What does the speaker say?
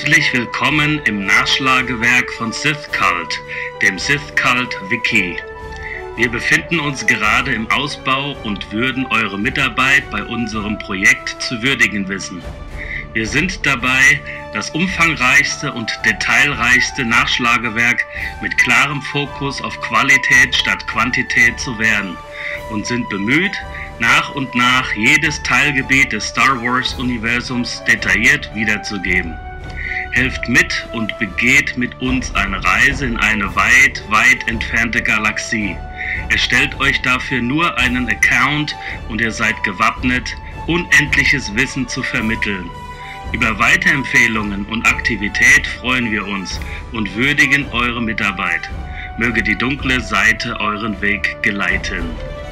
Herzlich willkommen im Nachschlagewerk von Sith Cult, dem Sith Cult Wiki. Wir befinden uns gerade im Ausbau und würden eure Mitarbeit bei unserem Projekt zu würdigen wissen. Wir sind dabei, das umfangreichste und detailreichste Nachschlagewerk mit klarem Fokus auf Qualität statt Quantität zu werden und sind bemüht, nach und nach jedes Teilgebiet des Star Wars-Universums detailliert wiederzugeben. Helft mit und begeht mit uns eine Reise in eine weit, weit entfernte Galaxie. Erstellt euch dafür nur einen Account und ihr seid gewappnet, unendliches Wissen zu vermitteln. Über Weiterempfehlungen und Aktivität freuen wir uns und würdigen eure Mitarbeit. Möge die dunkle Seite euren Weg geleiten.